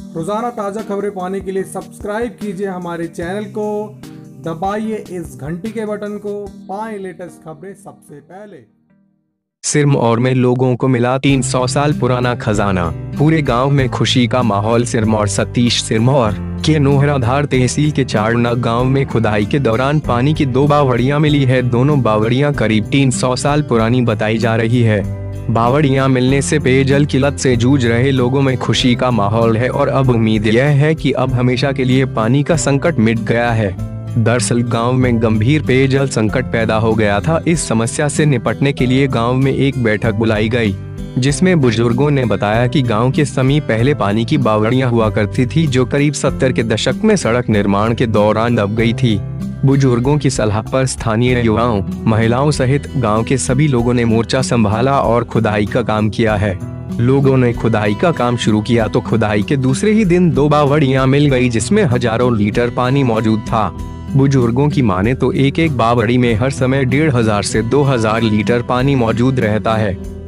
रोजाना ताज़ा खबरें पाने के लिए सब्सक्राइब कीजिए हमारे चैनल को, दबाइए इस घंटी के बटन को, पाएं लेटेस्ट खबरें सबसे पहले। सिरमौर में लोगों को मिला 300 साल पुराना खजाना, पूरे गांव में खुशी का माहौल। सिरमौर सतीश सिरमौर के नोहराधार तहसील के चारना गांव में खुदाई के दौरान पानी की 2 बावड़ियां मिली है। दोनों बावड़ियां करीब 300 साल पुरानी बताई जा रही है। बावड़ियां मिलने से पेयजल किल्लत से जूझ रहे लोगों में खुशी का माहौल है और अब उम्मीद यह है कि अब हमेशा के लिए पानी का संकट मिट गया है। दरअसल गांव में गंभीर पेयजल संकट पैदा हो गया था। इस समस्या से निपटने के लिए गांव में एक बैठक बुलाई गई, जिसमें बुजुर्गों ने बताया कि गांव के समीप पहले पानी की बावड़ियां हुआ करती थी, जो करीब 70 के दशक में सड़क निर्माण के दौरान दब गई थी। बुजुर्गों की सलाह पर स्थानीय युवाओं, महिलाओं सहित गांव के सभी लोगों ने मोर्चा संभाला और खुदाई का काम किया है। लोगों ने खुदाई का काम शुरू किया तो खुदाई के दूसरे ही दिन 2 बावड़ियां मिल गई, जिसमें हजारों लीटर पानी मौजूद था। बुजुर्गों की माने तो एक एक बावड़ी में हर समय 1500 से 2000 लीटर पानी मौजूद रहता है।